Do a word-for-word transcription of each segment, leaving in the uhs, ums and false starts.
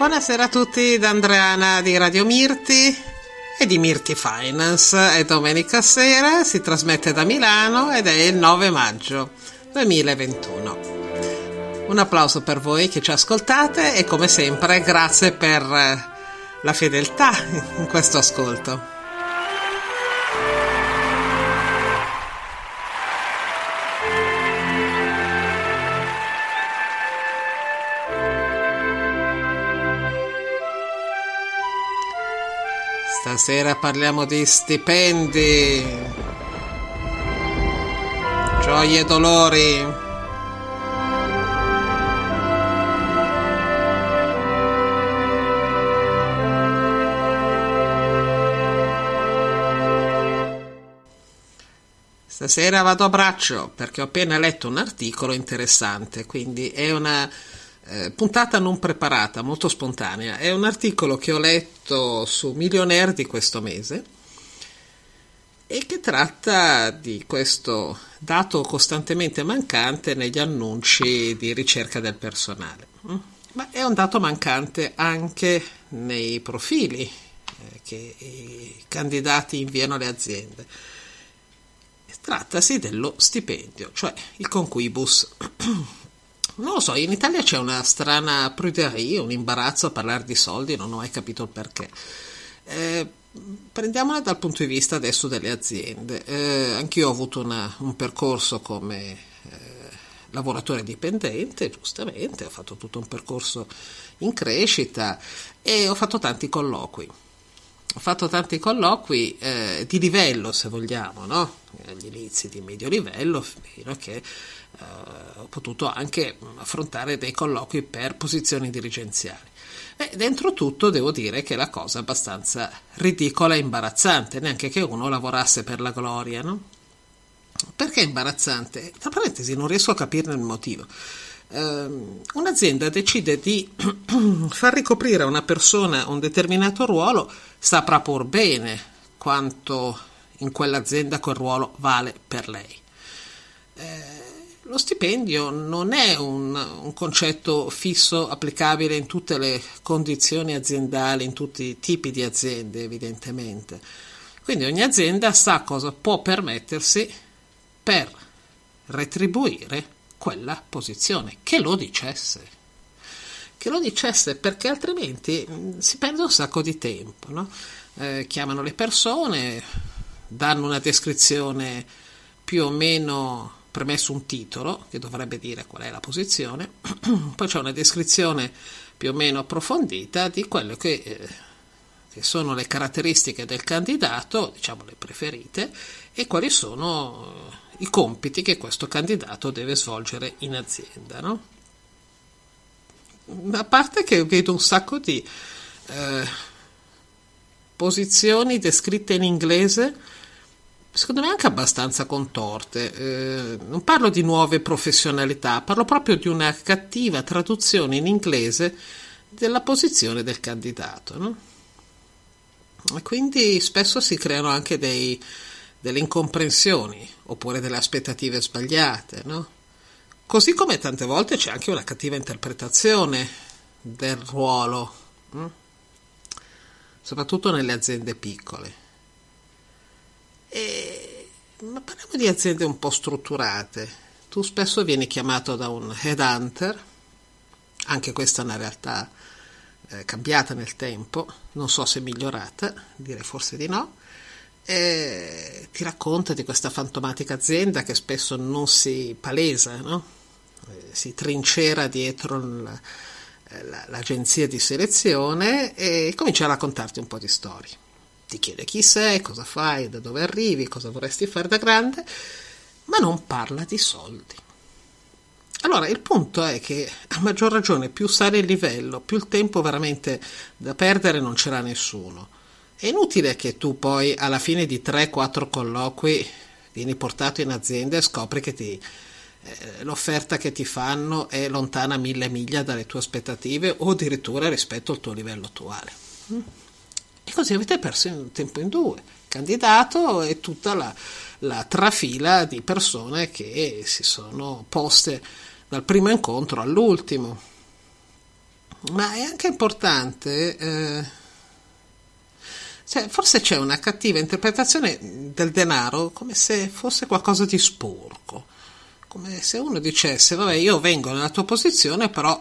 Buonasera a tutti da Andreana di Radio Mirti e di Mirti Finance. È domenica sera, si trasmette da Milano ed è il nove maggio duemilaventuno. Un applauso per voi che ci ascoltate e come sempre grazie per la fedeltà in questo ascolto. Stasera parliamo di stipendi, gioie e dolori. Stasera vado a braccio perché ho appena letto un articolo interessante, quindi è una Eh, puntata non preparata, molto spontanea. È un articolo che ho letto su Millionaire di questo mese e che tratta di questo dato costantemente mancante negli annunci di ricerca del personale, ma è un dato mancante anche nei profili eh, che i candidati inviano alle aziende. Trattasi dello stipendio, cioè il conquibus. Non lo so, in Italia c'è una strana pruderie, un imbarazzo a parlare di soldi, non ho mai capito il perché. Eh, prendiamola dal punto di vista adesso delle aziende. Eh, anch'io ho avuto una, un percorso come eh, lavoratore dipendente, giustamente, ho fatto tutto un percorso in crescita e ho fatto tanti colloqui. Ho fatto tanti colloqui eh, di livello, se vogliamo, no? Agli inizi di medio livello, fino a che Uh, ho potuto anche affrontare dei colloqui per posizioni dirigenziali. E dentro tutto devo dire che la cosa è abbastanza ridicola e imbarazzante, neanche che uno lavorasse per la gloria, no? Perché è imbarazzante? Tra parentesi, non riesco a capirne il motivo. Uh, un'azienda decide di far ricoprire a una persona un determinato ruolo, saprà pur bene quanto in quell'azienda quel ruolo vale per lei. Uh, Lo stipendio non è un, un concetto fisso applicabile in tutte le condizioni aziendali, in tutti i tipi di aziende, evidentemente. Quindi ogni azienda sa cosa può permettersi per retribuire quella posizione, che lo dicesse. Che lo dicesse, perché altrimenti si perde un sacco di tempo, no? Eh, chiamano le persone, danno una descrizione più o meno premesso un titolo che dovrebbe dire qual è la posizione, poi c'è una descrizione più o meno approfondita di quello che, eh, che sono le caratteristiche del candidato, diciamo le preferite, e quali sono i compiti che questo candidato deve svolgere in azienda, no? A parte che vedo un sacco di eh, posizioni descritte in inglese, secondo me anche abbastanza contorte. Eh, non parlo di nuove professionalità, parlo proprio di una cattiva traduzione in inglese della posizione del candidato, no? E quindi spesso si creano anche dei, delle incomprensioni oppure delle aspettative sbagliate, no? Così come tante volte c'è anche una cattiva interpretazione del ruolo, hm? soprattutto nelle aziende piccole. E, ma parliamo di aziende un po' strutturate. Tu spesso vieni chiamato da un headhunter, anche questa è una realtà eh, cambiata nel tempo, non so se migliorata, direi forse di no, e ti racconta di questa fantomatica azienda che spesso non si palesa, no? Eh, si trincera dietro la, la, l'agenzia di selezione e comincia a raccontarti un po' di storie. Ti chiede chi sei, cosa fai, da dove arrivi, cosa vorresti fare da grande, ma non parla di soldi. Allora, il punto è che a maggior ragione più sale il livello, più il tempo veramente da perdere non ce l'ha nessuno. È inutile che tu poi alla fine di tre quattro colloqui vieni portato in azienda e scopri che ti, eh, l'offerta che ti fanno è lontana mille miglia dalle tue aspettative o addirittura rispetto al tuo livello attuale. Mm? E così avete perso il tempo in due, candidato e tutta la, la trafila di persone che si sono poste dal primo incontro all'ultimo. ma è anche importante, eh, cioè, forse c'è una cattiva interpretazione del denaro come se fosse qualcosa di sporco, come se uno dicesse, vabbè, io vengo nella tua posizione, però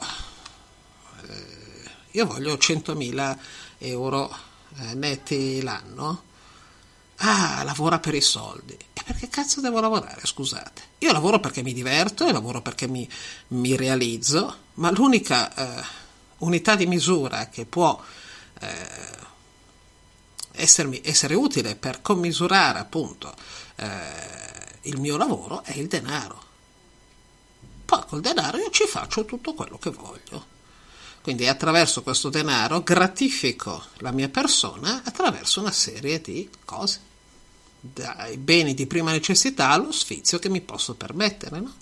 eh, io voglio centomila euro eh, netti l'anno. Ah, lavora per i soldi. E perché cazzo devo lavorare, scusate? Io lavoro perché mi diverto e lavoro perché mi, mi realizzo, ma l'unica eh, unità di misura che può eh, essermi, essere utile per commisurare appunto eh, il mio lavoro è il denaro. Poi col denaro io ci faccio tutto quello che voglio. Quindi attraverso questo denaro gratifico la mia persona attraverso una serie di cose, dai beni di prima necessità allo sfizio che mi posso permettere, no?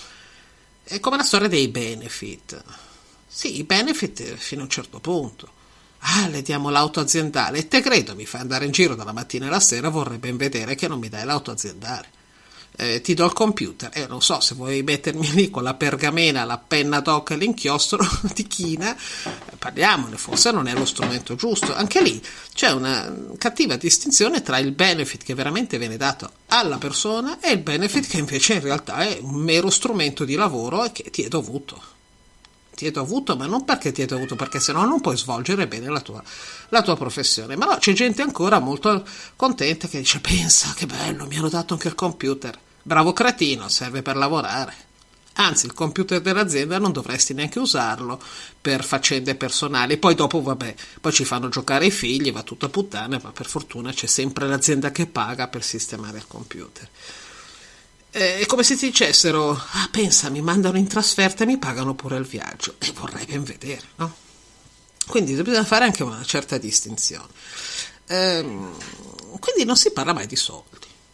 È come la storia dei benefit. Sì, i benefit fino a un certo punto. Ah, le diamo l'auto aziendale e te credo mi fai andare in giro dalla mattina alla sera, vorrei ben vedere che non mi dai l'auto aziendale. Eh, ti do il computer e eh, non so se vuoi mettermi lì con la pergamena, la penna doc e l'inchiostro di china, eh, parliamone, forse non è lo strumento giusto. Anche lì c'è una cattiva distinzione tra il benefit che veramente viene dato alla persona e il benefit che invece in realtà è un mero strumento di lavoro e che ti è dovuto. Ti è dovuto, ma non perché ti è dovuto, perché sennò non puoi svolgere bene la tua, la tua professione. Ma no, c'è gente ancora molto contenta che dice, pensa che bello, mi hanno dato anche il computer. Bravo cretino, serve per lavorare. Anzi, il computer dell'azienda non dovresti neanche usarlo per faccende personali. Poi dopo, vabbè, poi ci fanno giocare i figli, va tutto a puttane, ma per fortuna c'è sempre l'azienda che paga per sistemare il computer. È come se ti dicessero, ah, pensa, mi mandano in trasferta e mi pagano pure il viaggio. E vorrei ben vedere, no? Quindi bisogna fare anche una certa distinzione. Ehm, quindi non si parla mai di soldi.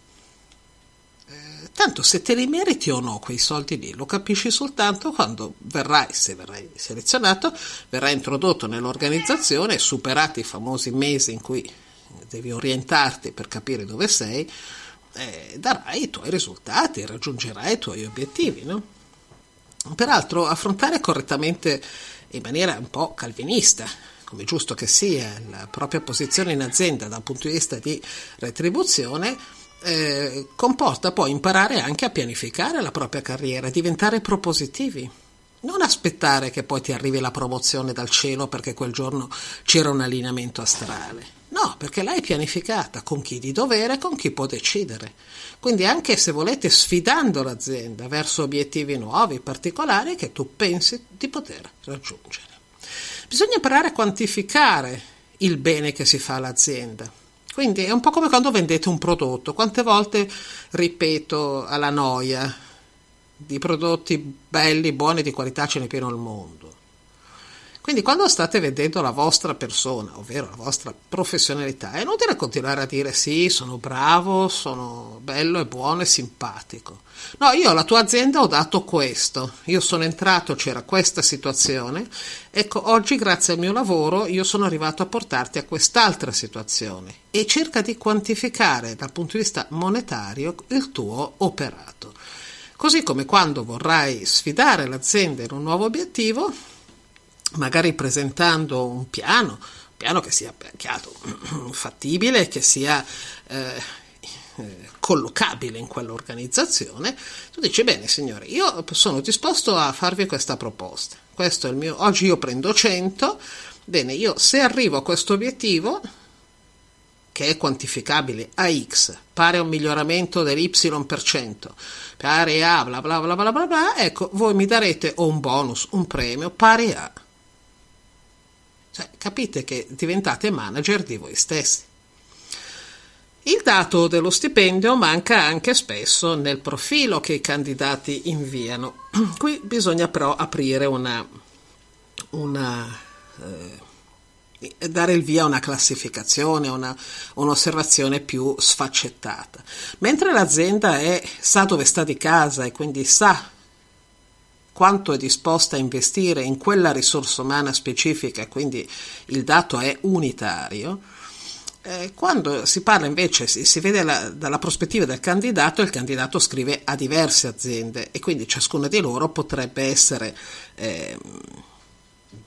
Tanto se te li meriti o no quei soldi lì lo capisci soltanto quando verrai, se verrai selezionato, verrai introdotto nell'organizzazione, superati i famosi mesi in cui devi orientarti per capire dove sei, eh, darai i tuoi risultati, raggiungerai i tuoi obiettivi, no? Peraltro affrontare correttamente in maniera un po' calvinista, come giusto che sia, la propria posizione in azienda dal punto di vista di retribuzione, Eh, comporta poi imparare anche a pianificare la propria carriera, diventare propositivi, non aspettare che poi ti arrivi la promozione dal cielo perché quel giorno c'era un allineamento astrale, no, perché l'hai pianificata con chi di dovere, con chi può decidere. Quindi anche se volete sfidando l'azienda verso obiettivi nuovi, particolari che tu pensi di poter raggiungere, bisogna imparare a quantificare il bene che si fa all'azienda. Quindi è un po' come quando vendete un prodotto. Quante volte ripeto alla noia, di prodotti belli, buoni, di qualità ce n'è pieno al mondo. Quindi quando state vendendo la vostra persona, ovvero la vostra professionalità, è inutile continuare a dire sì, sono bravo, sono bello e buono e simpatico. No, io alla tua azienda ho dato questo, io sono entrato, c'era questa situazione, ecco, oggi grazie al mio lavoro io sono arrivato a portarti a quest'altra situazione e cerca di quantificare dal punto di vista monetario il tuo operato. Così come quando vorrai sfidare l'azienda in un nuovo obiettivo, magari presentando un piano, un piano che sia chiaro, fattibile, che sia eh, eh, collocabile in quell'organizzazione, tu dici, bene signore, io sono disposto a farvi questa proposta, questo è il mio, oggi io prendo cento, bene, io se arrivo a questo obiettivo, che è quantificabile a X, pari a un miglioramento dell'Y per cento, pari a bla bla bla bla bla bla, ecco, voi mi darete o un bonus, un premio pari a. Cioè, capite che diventate manager di voi stessi. Il dato dello stipendio manca anche spesso nel profilo che i candidati inviano. Qui bisogna però aprire una, una eh, dare il via a una classificazione, una, un'osservazione più sfaccettata. Mentre l'azienda è, sa dove sta di casa e quindi sa quanto è disposta a investire in quella risorsa umana specifica, quindi il dato è unitario, eh, quando si parla invece, si, si vede la, dalla prospettiva del candidato, il candidato scrive a diverse aziende e quindi ciascuna di loro potrebbe essere eh,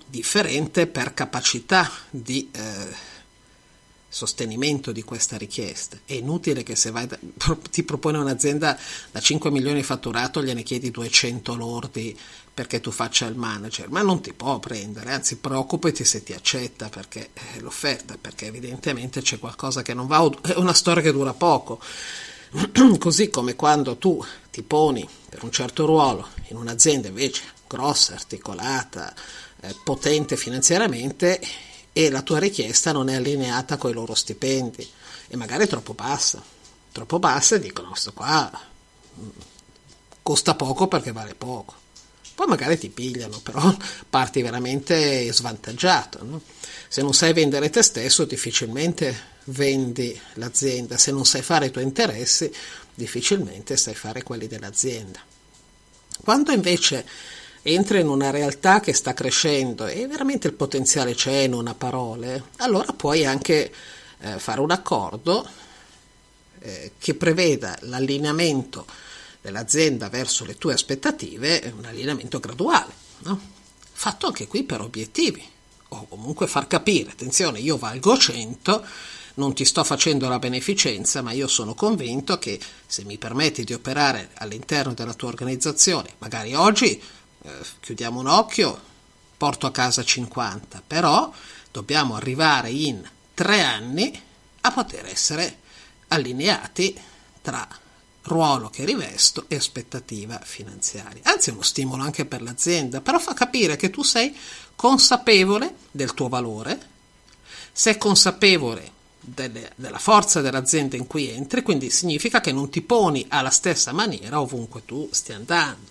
differente per capacità di eh, sostenimento di questa richiesta. È inutile che se vai da, ti propone un'azienda da cinque milioni di fatturato gliene chiedi duecento lordi perché tu faccia il manager, ma non ti può prendere, anzi preoccupati se ti accetta perché è l'offerta, perché evidentemente c'è qualcosa che non va, è una storia che dura poco. Così come quando tu ti poni per un certo ruolo in un'azienda invece grossa, articolata, eh, potente finanziariamente, e la tua richiesta non è allineata con i loro stipendi e magari è troppo bassa, troppo bassa, e dicono questo qua costa poco perché vale poco, poi magari ti pigliano, però parti veramente svantaggiato, no? Se non sai vendere te stesso difficilmente vendi l'azienda, se non sai fare i tuoi interessi difficilmente sai fare quelli dell'azienda. Quando invece entri in una realtà che sta crescendo e veramente il potenziale c'è, non a parole, allora puoi anche eh, fare un accordo eh, che preveda l'allineamento dell'azienda verso le tue aspettative, un allineamento graduale, no? Fatto anche qui per obiettivi, o comunque far capire, attenzione, io valgo cento, non ti sto facendo la beneficenza, ma io sono convinto che se mi permetti di operare all'interno della tua organizzazione, magari oggi chiudiamo un occhio, porto a casa cinquanta, però dobbiamo arrivare in tre anni a poter essere allineati tra ruolo che rivesto e aspettativa finanziaria. Anzi, è uno stimolo anche per l'azienda, però fa capire che tu sei consapevole del tuo valore, sei consapevole delle, della forza dell'azienda in cui entri, quindi significa che non ti poni alla stessa maniera ovunque tu stia andando.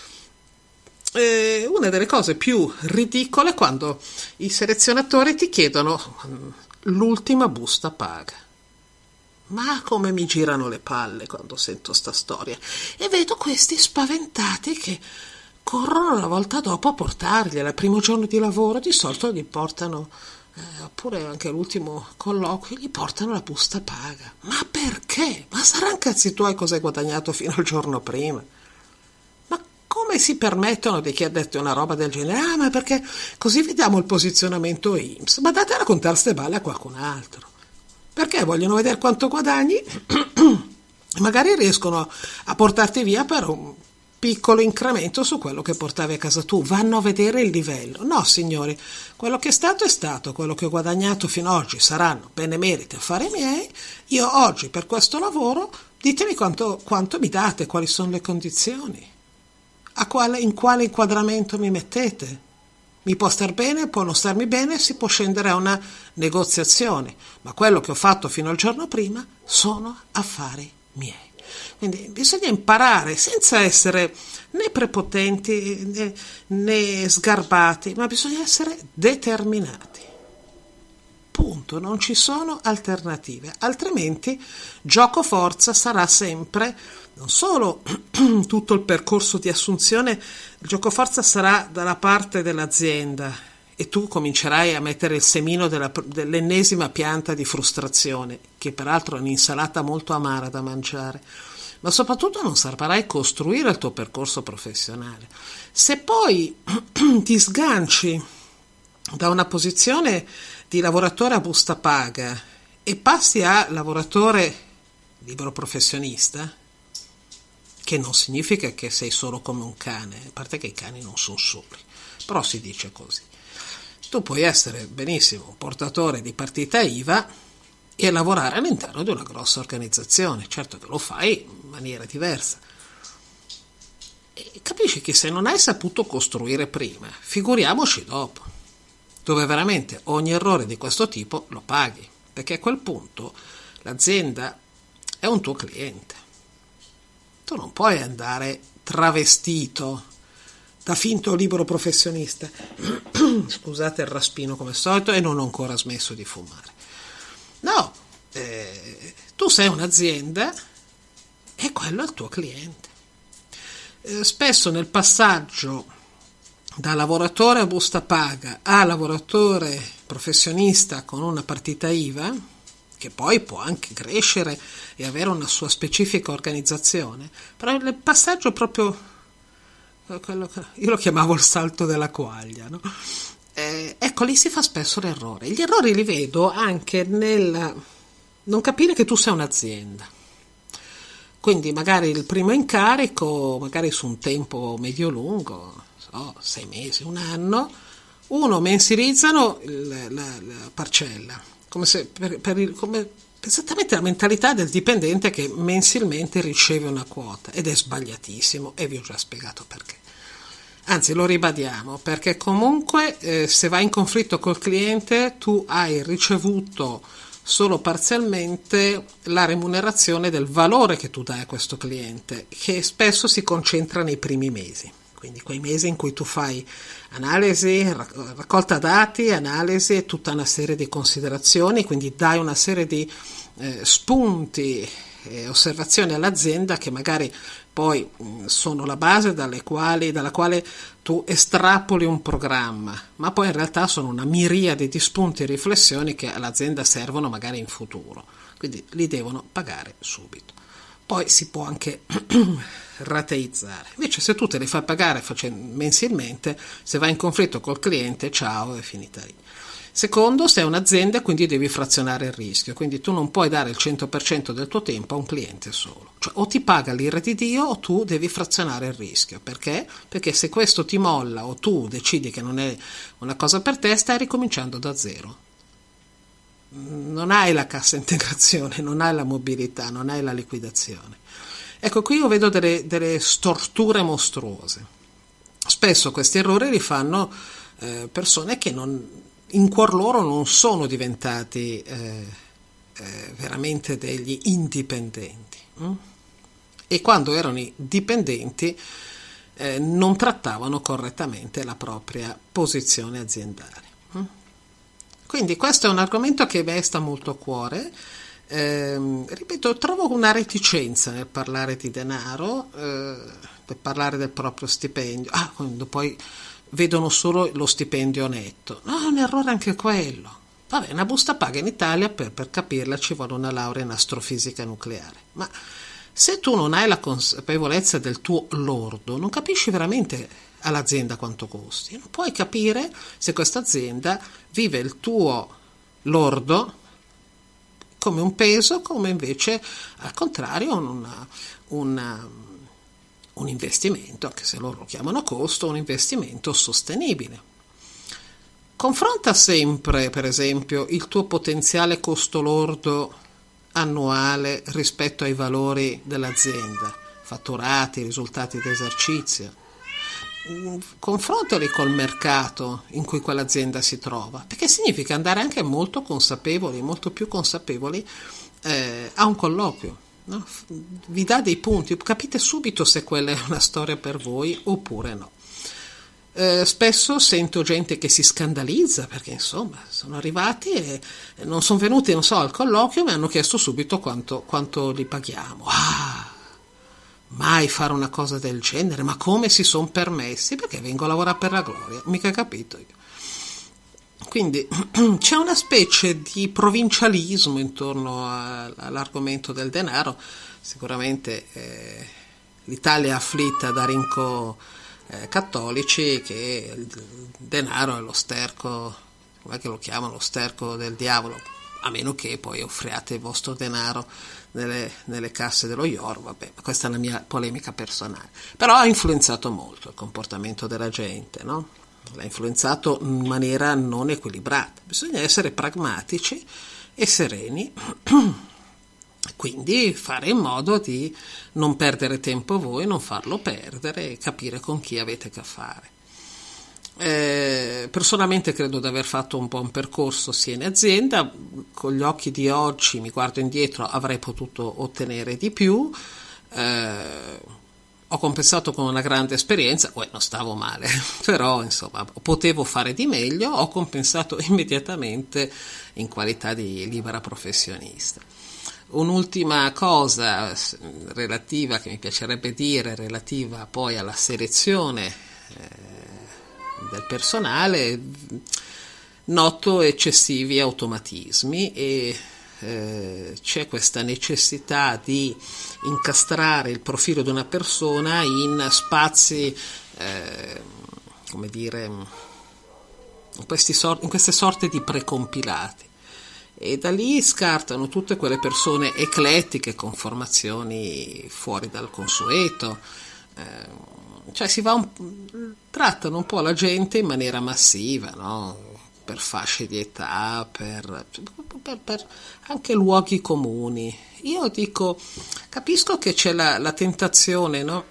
Eh, una delle cose più ridicole è quando i selezionatori ti chiedono l'ultima busta paga. Ma come mi girano le palle quando sento sta storia e vedo questi spaventati che corrono la volta dopo a portargliela il primo giorno di lavoro, di solito gli portano eh, oppure anche l'ultimo colloquio gli portano la busta paga. Ma perché? Ma saranno cazzi tuoi cosa hai guadagnato fino al giorno prima? Come si permettono di chiederti una roba del genere? Ah, ma perché così vediamo il posizionamento I N P S. Ma date a raccontare ste balle a qualcun altro. Perché vogliono vedere quanto guadagni? Magari riescono a portarti via per un piccolo incremento su quello che portavi a casa tu. Vanno a vedere il livello. No, signori, quello che è stato è stato, quello che ho guadagnato fino ad oggi saranno benemeriti affari miei. Io oggi per questo lavoro ditemi quanto, quanto mi date, quali sono le condizioni. A quale, in quale inquadramento mi mettete? Mi può star bene, può non starmi bene, si può scendere a una negoziazione, ma quello che ho fatto fino al giorno prima sono affari miei. Quindi bisogna imparare senza essere né prepotenti né, né sgarbati, ma bisogna essere determinati. Punto, non ci sono alternative, altrimenti gioco forza sarà sempre non solo tutto il percorso di assunzione, il giocoforza sarà dalla parte dell'azienda e tu comincerai a mettere il semino della, dell'ennesima pianta di frustrazione, che peraltro è un'insalata molto amara da mangiare, ma soprattutto non saprai costruire il tuo percorso professionale. Se poi ti sganci da una posizione di lavoratore a busta paga e passi a lavoratore libero professionista, che non significa che sei solo come un cane, a parte che i cani non sono soli, però si dice così. Tu puoi essere benissimo un portatore di partita I V A e lavorare all'interno di una grossa organizzazione, certo che lo fai in maniera diversa. E capisci che se non hai saputo costruire prima, figuriamoci dopo, dove veramente ogni errore di questo tipo lo paghi, perché a quel punto l'azienda è un tuo cliente. Tu non puoi andare travestito da finto libero professionista. Scusate il raspino come al solito e non ho ancora smesso di fumare. No, eh, tu sei un'azienda e quello è il tuo cliente. Eh, spesso nel passaggio da lavoratore a busta paga a lavoratore professionista con una partita I V A, che poi può anche crescere e avere una sua specifica organizzazione, però il passaggio proprio quello che io lo chiamavo il salto della quaglia, no? Eh, ecco, lì si fa spesso l'errore. Gli errori li vedo anche nel non capire che tu sei un'azienda. Quindi magari il primo incarico, magari su un tempo medio-lungo, so, sei mesi, un anno, uno mensilizzano il- la, la parcella, come se per, per il, come esattamente la mentalità del dipendente che mensilmente riceve una quota, ed è sbagliatissimo, e vi ho già spiegato perché. Anzi, lo ribadiamo, perché comunque eh, se vai in conflitto col cliente tu hai ricevuto solo parzialmente la remunerazione del valore che tu dai a questo cliente, che spesso si concentra nei primi mesi. Quindi quei mesi in cui tu fai analisi, rac- raccolta dati, analisi e tutta una serie di considerazioni, quindi dai una serie di eh, spunti e osservazioni all'azienda che magari poi mh, sono la base dalle quali, dalla quale tu estrapoli un programma, ma poi in realtà sono una miriade di spunti e riflessioni che all'azienda servono magari in futuro, quindi li devono pagare subito. Poi si può anche rateizzare. Invece se tu te li fai pagare facendo, mensilmente, se vai in conflitto col cliente, ciao, è finita lì. Secondo, sei un'azienda, quindi devi frazionare il rischio, quindi tu non puoi dare il cento per cento del tuo tempo a un cliente solo. Cioè o ti paga l'ira di Dio o tu devi frazionare il rischio. Perché? Perché se questo ti molla o tu decidi che non è una cosa per te, stai ricominciando da zero. Non hai la cassa integrazione, non hai la mobilità, non hai la liquidazione. Ecco, qui io vedo delle, delle storture mostruose. Spesso questi errori li fanno eh, persone che non, in cuor loro non sono diventati eh, eh, veramente degli indipendenti. Hm? E quando erano i dipendenti eh, non trattavano correttamente la propria posizione aziendale. Hm? Quindi questo è un argomento che mi sta molto a cuore. Eh, ripeto, trovo una reticenza nel parlare di denaro, eh, per parlare del proprio stipendio. Ah, quando poi vedono solo lo stipendio netto. No, è un errore anche quello. Vabbè, una busta paga in Italia, per, per capirla ci vuole una laurea in astrofisica nucleare. Ma se tu non hai la consapevolezza del tuo lordo, non capisci veramente all'azienda quanto costi. Non puoi capire se questa azienda vive il tuo lordo come un peso, come invece al contrario una, una, un investimento, anche se loro lo chiamano costo, un investimento sostenibile. Confronta sempre, per esempio, il tuo potenziale costo lordo annuale rispetto ai valori dell'azienda, fatturati, risultati di esercizio. Confrontali col mercato in cui quell'azienda si trova, perché significa andare anche molto consapevoli, molto più consapevoli eh, a un colloquio, no? Vi dà dei punti, capite subito se quella è una storia per voi oppure no. Eh, spesso sento gente che si scandalizza perché insomma sono arrivati e non sono venuti, non so, al colloquio, mi hanno chiesto subito quanto, quanto li paghiamo. Ah, mai fare una cosa del genere, ma come si sono permessi? Perché vengo a lavorare per la gloria, mica capito io. Quindi c'è una specie di provincialismo intorno a, all'argomento del denaro. Sicuramente eh, l'Italia è afflitta da rinco eh, cattolici che il denaro è lo sterco, come che lo chiamano, lo sterco del diavolo, a meno che poi offriate il vostro denaro Nelle, nelle casse dello I O R, vabbè, questa è una mia polemica personale, però ha influenzato molto il comportamento della gente, no? L'ha influenzato in maniera non equilibrata. Bisogna essere pragmatici e sereni, quindi fare in modo di non perdere tempo voi, non farlo perdere e capire con chi avete a fare. Eh, personalmente credo di aver fatto un buon percorso sia in azienda, con gli occhi di oggi mi guardo indietro, avrei potuto ottenere di più, eh, ho compensato con una grande esperienza, poi non stavo male, però insomma potevo fare di meglio, ho compensato immediatamente in qualità di libera professionista. Un'ultima cosa relativa che mi piacerebbe dire, relativa poi alla selezione eh, del personale, noto eccessivi automatismi e eh, c'è questa necessità di incastrare il profilo di una persona in spazi, eh, come dire, in, questi sor- in queste sorte di precompilati. E da lì scartano tutte quelle persone eclettiche con formazioni fuori dal consueto, eh, cioè si va un, trattano un po' la gente in maniera massiva, no? Per fasce di età, per, per, per anche luoghi comuni. Io dico, capisco che c'è la, la tentazione, no?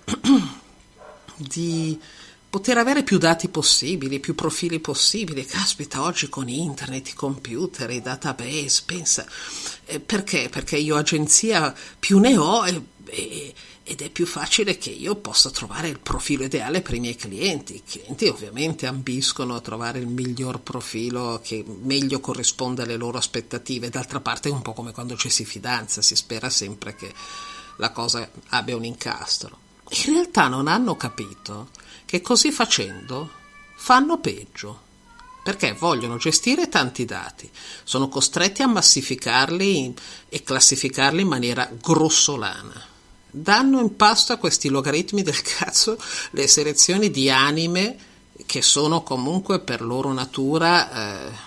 Di poter avere più dati possibili, più profili possibili. Caspita, oggi con internet, i computer, i database, pensa, eh, perché? Perché io agenzia più ne ho e, e, ed è più facile che io possa trovare il profilo ideale per i miei clienti. I clienti ovviamente ambiscono a trovare il miglior profilo che meglio corrisponda alle loro aspettative. D'altra parte è un po' come quando ci si fidanza, si spera sempre che la cosa abbia un incastro. In realtà non hanno capito che così facendo fanno peggio, perché vogliono gestire tanti dati, sono costretti a massificarli e classificarli in maniera grossolana. Danno in pasto a questi logaritmi del cazzo le selezioni di anime che sono comunque per loro natura eh,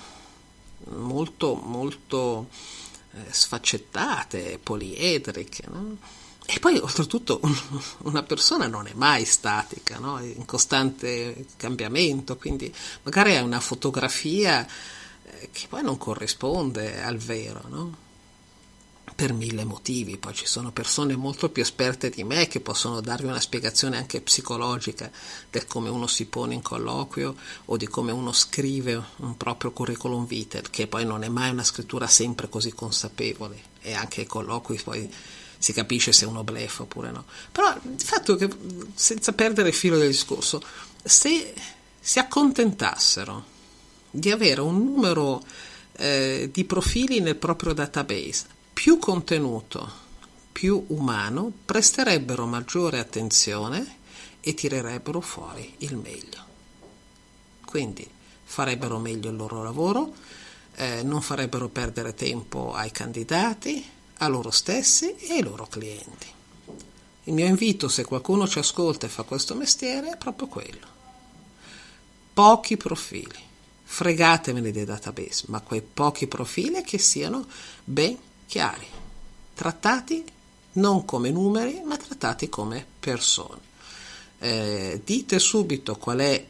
molto molto eh, sfaccettate, poliedriche, no? E poi oltretutto una persona non è mai statica, no? È in costante cambiamento, quindi magari è una fotografia eh, che poi non corrisponde al vero, no? Per mille motivi. Poi ci sono persone molto più esperte di me che possono darvi una spiegazione anche psicologica del come uno si pone in colloquio o di come uno scrive un proprio curriculum vitae, che poi non è mai una scrittura sempre così consapevole, e anche ai colloqui poi si capisce se uno bleffa oppure no. Però il fatto che, senza perdere il filo del discorso, se si accontentassero di avere un numero eh, di profili nel proprio database più contenuto, più umano, presterebbero maggiore attenzione e tirerebbero fuori il meglio. Quindi farebbero meglio il loro lavoro, eh, non farebbero perdere tempo ai candidati, a loro stessi e ai loro clienti. Il mio invito, se qualcuno ci ascolta e fa questo mestiere, è proprio quello. Pochi profili, fregatevene dei database, ma quei pochi profili che siano ben chiari, trattati non come numeri, ma trattati come persone. Eh, dite subito qual è,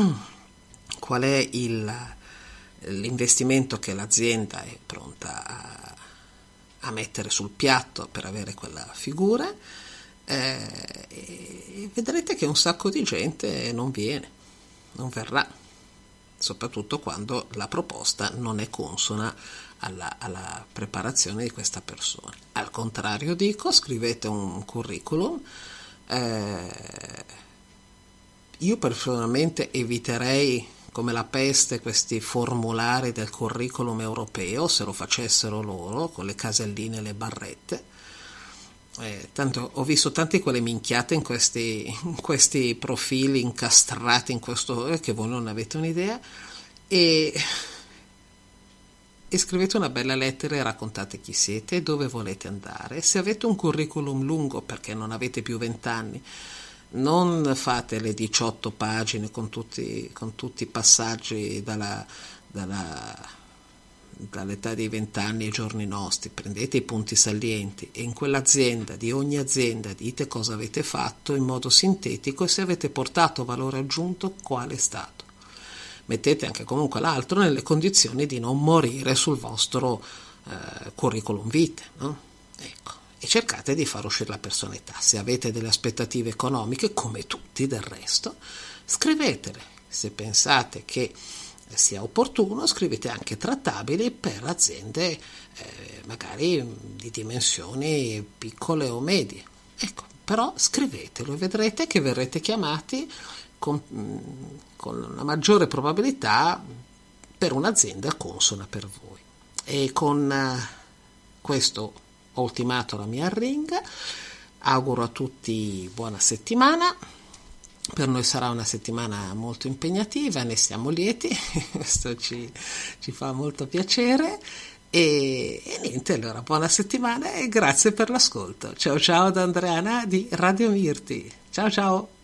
qual è il, l'investimento che l'azienda è pronta a, a mettere sul piatto per avere quella figura, eh, e vedrete che un sacco di gente non viene, non verrà, soprattutto quando la proposta non è consona alla, alla preparazione di questa persona. Al contrario dico, scrivete un curriculum. Eh, io personalmente eviterei come la peste questi formulari del curriculum europeo, se lo facessero loro, con le caselline e le barrette. Eh, tanto ho visto tante quelle minchiate in questi, in questi profili incastrati in questo, eh, che voi non avete un'idea, e, e scrivete una bella lettera e raccontate chi siete e dove volete andare. Se avete un curriculum lungo perché non avete più vent'anni, non fate le diciotto pagine con tutti, con tutti i passaggi dalla, dalla, dall'età dei vent'anni ai giorni nostri. Prendete i punti salienti e in quell'azienda, di ogni azienda, dite cosa avete fatto in modo sintetico e se avete portato valore aggiunto qual è stato. Mettete anche comunque l'altro nelle condizioni di non morire sul vostro eh, curriculum vitae, no? Ecco. E cercate di far uscire la personalità. Se avete delle aspettative economiche, come tutti del resto, scrivetele. Se pensate che sia opportuno, scrivete anche trattabili per aziende eh, magari di dimensioni piccole o medie. Ecco, però scrivetelo e vedrete che verrete chiamati con, con una maggiore probabilità per un'azienda consona per voi. E con uh, questo ho ultimato la mia arringa, auguro a tutti buona settimana, per noi sarà una settimana molto impegnativa, ne siamo lieti, questo ci, ci fa molto piacere e, e niente, allora buona settimana e grazie per l'ascolto. Ciao ciao da Andreana di Radio Mirti, ciao ciao!